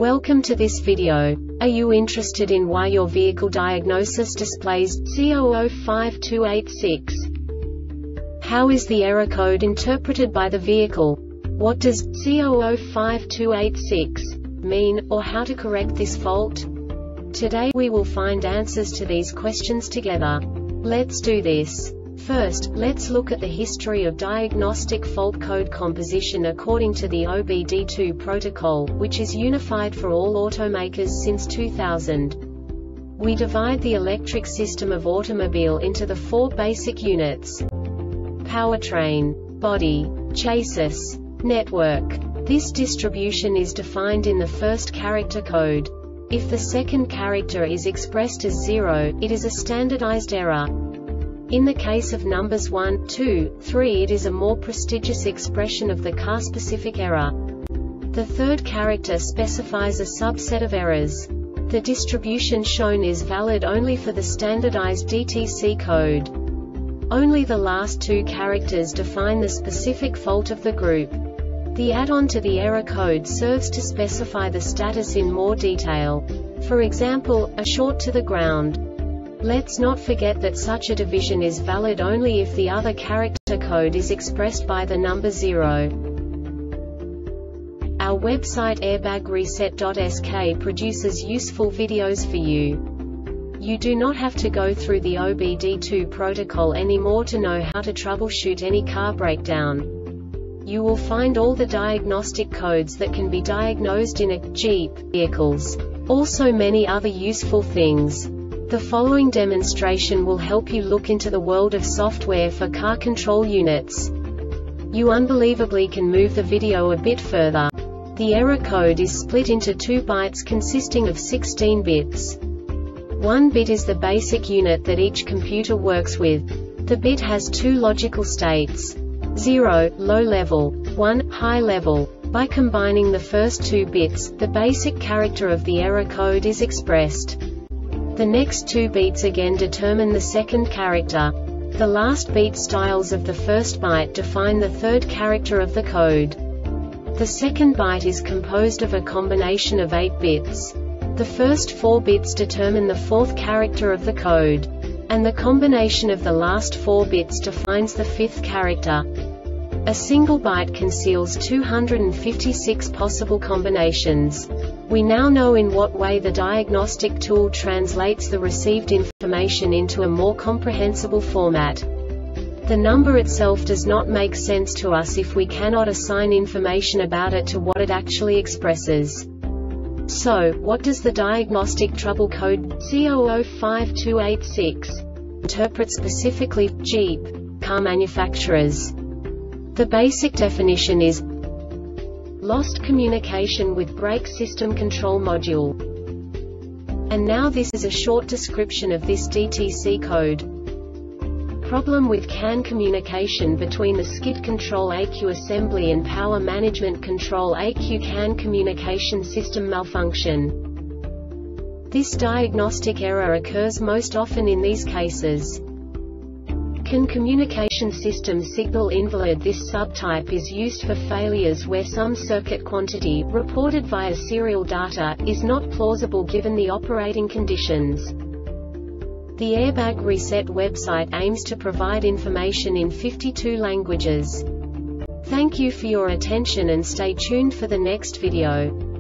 Welcome to this video. Are you interested in why your vehicle diagnosis displays C005286? How is the error code interpreted by the vehicle? What does C005286 mean, or how to correct this fault? Today we will find answers to these questions together. Let's do this. First, let's look at the history of diagnostic fault code composition according to the OBD2 protocol, which is unified for all automakers since 2000. We divide the electric system of automobile into the four basic units: powertrain, body, chassis, network. This distribution is defined in the first character code. If the second character is expressed as 0, it is a standardized error. In the case of numbers 1, 2, 3, it is a more prestigious expression of the car-specific error. The third character specifies a subset of errors. The distribution shown is valid only for the standardized DTC code. Only the last two characters define the specific fault of the group. The add-on to the error code serves to specify the status in more detail. For example, a short to the ground. Let's not forget that such a division is valid only if the other character code is expressed by the number 0. Our website airbagreset.sk produces useful videos for you. You do not have to go through the OBD2 protocol anymore to know how to troubleshoot any car breakdown. You will find all the diagnostic codes that can be diagnosed in a Jeep vehicles. Also many other useful things. The following demonstration will help you look into the world of software for car control units. You unbelievably can move the video a bit further. The error code is split into 2 bytes consisting of 16 bits. 1 bit is the basic unit that each computer works with. The bit has 2 logical states: 0, low level, 1, high level. By combining the first 2 bits, the basic character of the error code is expressed. The next 2 beats again determine the second character. The last beat styles of the first byte define the third character of the code. The second byte is composed of a combination of 8 bits. The first 4 bits determine the fourth character of the code. And the combination of the last 4 bits defines the fifth character. A single byte conceals 256 possible combinations. We now know in what way the diagnostic tool translates the received information into a more comprehensible format. The number itself does not make sense to us if we cannot assign information about it to what it actually expresses. So, what does the diagnostic trouble code C005286 interpret specifically for Jeep car manufacturers? The basic definition is lost communication with brake system control module. And now this is a short description of this DTC code. Problem with CAN communication between the skid control ECU assembly and power management control ECU CAN communication system malfunction. This diagnostic error occurs most often in these cases. CAN communication system signal invalid. This subtype is used for failures where some circuit quantity, reported via serial data, is not plausible given the operating conditions. The Airbag Reset website aims to provide information in 52 languages. Thank you for your attention and stay tuned for the next video.